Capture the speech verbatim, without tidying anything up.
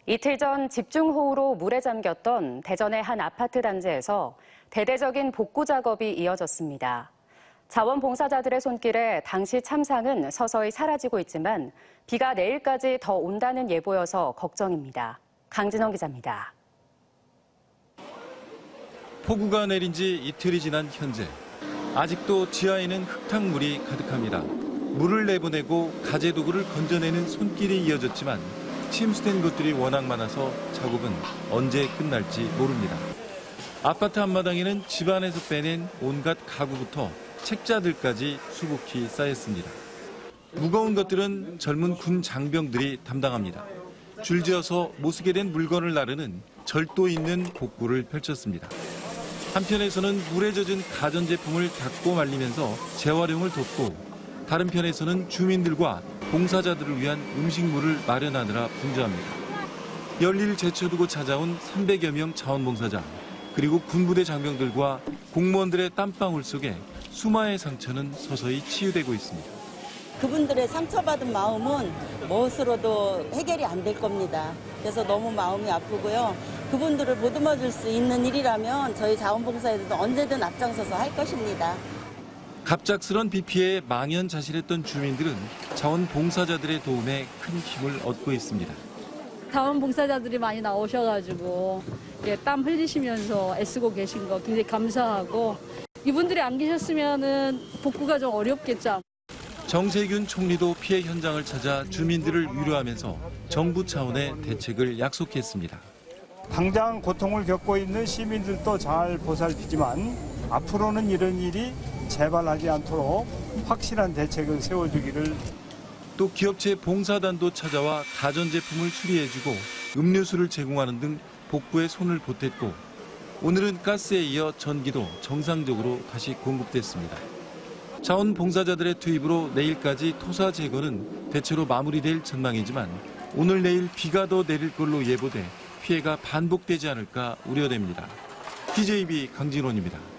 이틀 전 집중호우로 물에 잠겼던 대전의 한 아파트 단지에서 대대적인 복구 작업이 이어졌습니다. 자원봉사자들의 손길에 당시 참상은 서서히 사라지고 있지만 비가 내일까지 더 온다는 예보여서 걱정입니다. 강진원 기자입니다. 폭우가 내린 지 이틀이 지난 현재 아직도 지하에는 흙탕물이 가득합니다. 물을 내보내고 가재도구를 건져내는 손길이 이어졌지만 침수된 것들이 워낙 많아서 작업은 언제 끝날지 모릅니다. 아파트 앞마당에는 집안에서 빼낸 온갖 가구부터 책자들까지 수북히 쌓였습니다. 무거운 것들은 젊은 군 장병들이 담당합니다. 줄지어서 못쓰게 된 물건을 나르는 절도 있는 복구를 펼쳤습니다. 한편에서는 물에 젖은 가전제품을 닦고 말리면서 재활용을 돕고 다른 편에서는 주민들과 봉사자들을 위한 음식물을 마련하느라 분주합니다. 열일 제쳐두고 찾아온 삼백여 명 자원봉사자, 그리고 군부대 장병들과 공무원들의 땀방울 속에 수마의 상처는 서서히 치유되고 있습니다. 그분들의 상처받은 마음은 무엇으로도 해결이 안 될 겁니다. 그래서 너무 마음이 아프고요. 그분들을 보듬어줄 수 있는 일이라면 저희 자원봉사자들도 언제든 앞장서서 할 것입니다. 갑작스런 비 피해에 망연자실했던 주민들은 자원봉사자들의 도움에 큰 힘을 얻고 있습니다. 자원봉사자들이 많이 나오셔가지고 땀 흘리시면서 애쓰고 계신 거 굉장히 감사하고, 이분들이 안 계셨으면은 복구가 좀 어렵겠죠. 정세균 총리도 피해 현장을 찾아 주민들을 위로하면서 정부 차원의 대책을 약속했습니다. 당장 고통을 겪고 있는 시민들도 잘 보살피지만 앞으로는 이런 일이 재발하지 않도록 확실한 대책을 세워주기를. 또 기업체 봉사단도 찾아와 가전제품을 수리해주고 음료수를 제공하는 등 복구에 손을 보탰고, 오늘은 가스에 이어 전기도 정상적으로 다시 공급됐습니다. 자원봉사자들의 투입으로 내일까지 토사 제거는 대체로 마무리될 전망이지만 오늘 내일 비가 더 내릴 걸로 예보돼 피해가 반복되지 않을까 우려됩니다. 티제이비 강진원입니다.